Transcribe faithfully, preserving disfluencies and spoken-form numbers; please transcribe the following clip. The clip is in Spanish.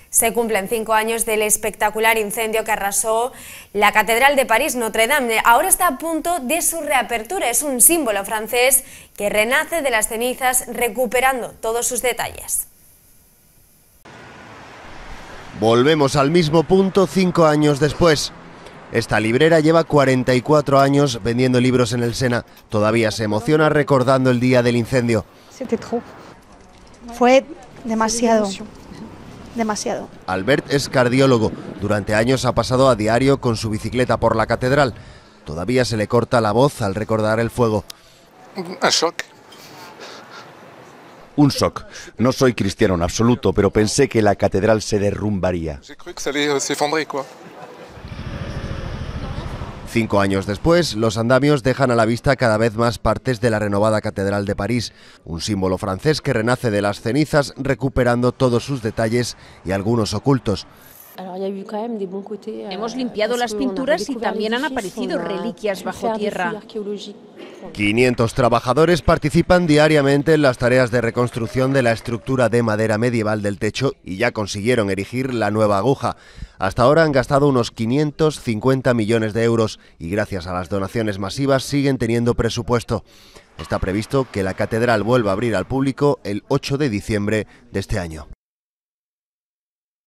Se cumplen cinco años del espectacular incendio que arrasó la Catedral de París, Notre Dame. Ahora está a punto de su reapertura. Es un símbolo francés que renace de las cenizas, recuperando todos sus detalles. Volvemos al mismo punto cinco años después. Esta librera lleva cuarenta y cuatro años vendiendo libros en el Sena. Todavía se emociona recordando el día del incendio. Fue demasiado. Demasiado. Albert es cardiólogo. Durante años ha pasado a diario con su bicicleta por la catedral. Todavía se le corta la voz al recordar el fuego. Un shock. Un shock. No soy cristiano en absoluto, pero pensé que la catedral se derrumbaría. Cinco años después, los andamios dejan a la vista cada vez más partes de la renovada Catedral de París, un símbolo francés que renace de las cenizas recuperando todos sus detalles y algunos ocultos. Hemos limpiado las pinturas y también han aparecido reliquias bajo tierra. quinientos trabajadores participan diariamente en las tareas de reconstrucción de la estructura de madera medieval del techo y ya consiguieron erigir la nueva aguja. Hasta ahora han gastado unos quinientos cincuenta millones de euros y gracias a las donaciones masivas siguen teniendo presupuesto. Está previsto que la catedral vuelva a abrir al público el ocho de diciembre de este año.